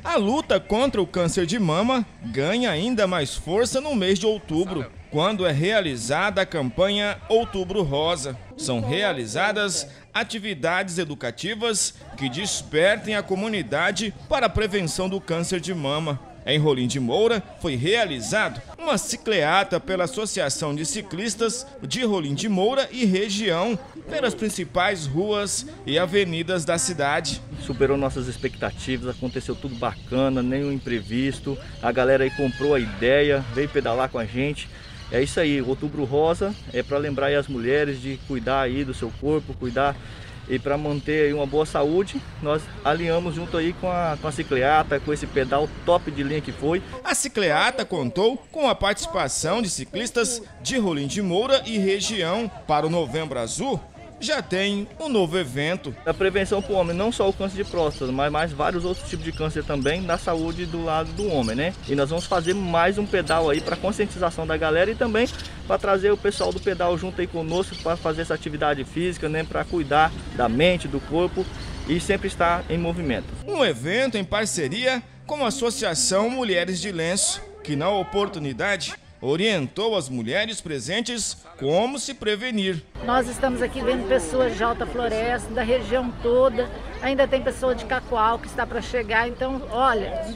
A luta contra o câncer de mama ganha ainda mais força no mês de outubro, quando é realizada a campanha Outubro Rosa. São realizadas atividades educativas que despertem a comunidade para a prevenção do câncer de mama. Em Rolim de Moura, foi realizado uma cicleata pela Associação de Ciclistas de Rolim de Moura e região, pelas principais ruas e avenidas da cidade. Superou nossas expectativas, aconteceu tudo bacana, nenhum imprevisto. A galera aí comprou a ideia, veio pedalar com a gente. É isso aí, Outubro Rosa é para lembrar aí as mulheres de cuidar aí do seu corpo, cuidar e para manter aí uma boa saúde. Nós alinhamos junto aí com a cicleata, com esse pedal top de linha que foi. A cicleata contou com a participação de ciclistas de Rolim de Moura e região. Para o Novembro Azul, já tem um novo evento. A prevenção para o homem, não só o câncer de próstata, mas vários outros tipos de câncer também, da saúde do lado do homem, né? E nós vamos fazer mais um pedal aí para conscientização da galera e também para trazer o pessoal do pedal junto aí conosco para fazer essa atividade física, né? Para cuidar da mente, do corpo e sempre estar em movimento. Um evento em parceria com a Associação Mulheres de Lenço, que na oportunidade orientou as mulheres presentes como se prevenir. Nós estamos aqui vendo pessoas de Alta Floresta, da região toda, ainda tem pessoa de Cacoal que está para chegar, então, olha,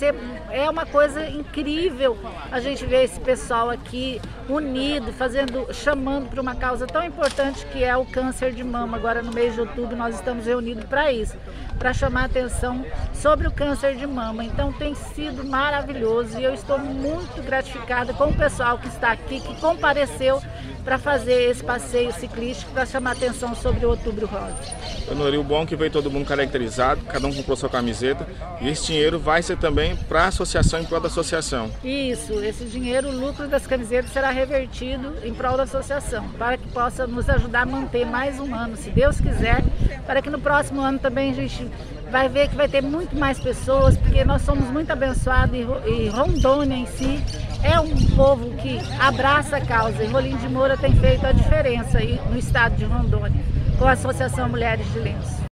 é uma coisa incrível a gente ver esse pessoal aqui unido, chamando para uma causa tão importante que é o câncer de mama. Agora no mês de outubro nós estamos reunidos para isso, para chamar a atenção sobre o câncer de mama. Então tem sido maravilhoso e eu estou muito gratificada com o pessoal que está aqui, que compareceu para fazer esse passeio ciclístico para chamar a atenção sobre o Outubro Rosa. O bom que veio todo mundo caracterizado, cada um comprou sua camiseta e esse dinheiro vai ser também para a associação, em prol da associação. Isso, esse dinheiro, o lucro das camisetas será revertido em prol da associação, para que possa nos ajudar a manter mais um ano, se Deus quiser, para que no próximo ano também a gente vai ver que vai ter muito mais pessoas, porque nós somos muito abençoados e Rondônia em si é um povo que abraça a causa e Rolim de Moura tem feito a diferença aí no estado de Rondônia, com a Associação Mulheres de Lenço.